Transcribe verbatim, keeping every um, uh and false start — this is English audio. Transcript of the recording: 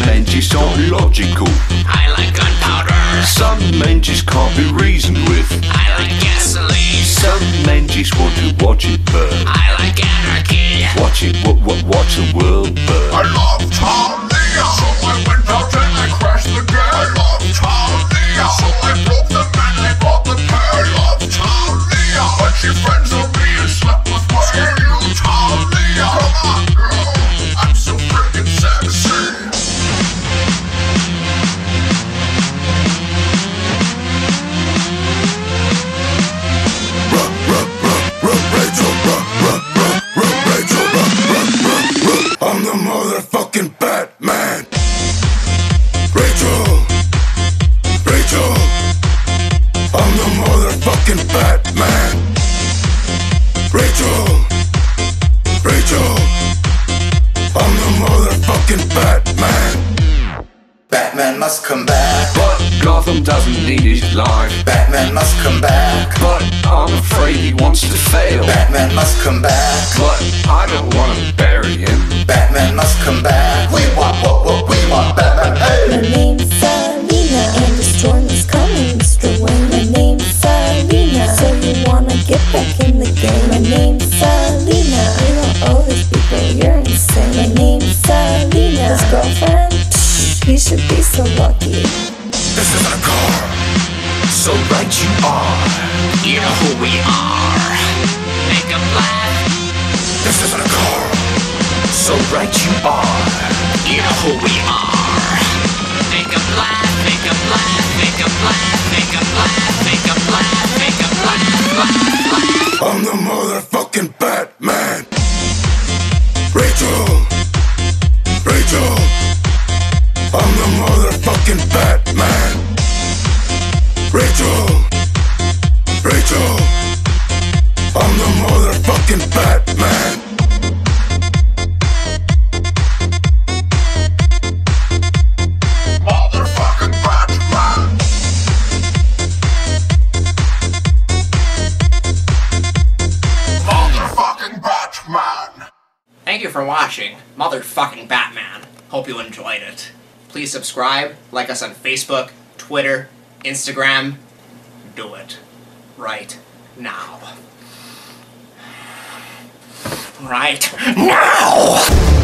men just aren't logical. I like gunpowder. Some men just can't be reasoned with. I like gasoline. Some men just want to watch it burn. I like anarchy. Watch it, what, what, watch the world burn. I love Talia, so I went out and I crashed the game. I love Talia, so I broke the man, I bought the pair. I love Talia, but she friends on me and slept with my Screw you, Talia. Come on, girl, I'm so freaking sexy. I'm the motherfucking Batman. Rachel, Rachel, I'm the motherfucking Batman. Rachel, Rachel, I'm the motherfucking Batman. Batman must come back. But Gotham doesn't need his life. Batman must come back. But I'm afraid he wants to fail. Batman must come back. But I don't want to bury him. Batman must come back. We want what, what we want, Batman. Hey! My name's Selina, and the storm is coming, Mister Wayne. My name's Selina, so you wanna get back in the game. My name's Selina, you don't owe these people, you're insane. My name's Selina, his girlfriend, psh, he should be so lucky. This isn't a car, So right you are. You know who we are. Make 'em laugh. this isn't a car. So right you are. You know who we are. Make 'em laugh. Make 'em laugh. Make 'em laugh. Make 'em laugh. Make 'em laugh. Make 'em laugh. Laugh. Laugh. I'm the motherfucking Batman. Rachel, Rachel, I'm the motherfucking Batman. Rachel, Rachel, I'm the motherfucking Batman. Motherfucking Batman. Motherfucking Batman. Thank you for watching Motherfucking Batman. Hope you enjoyed it. Please subscribe, like us on Facebook, Twitter, Instagram. Do it. Right now. Right now!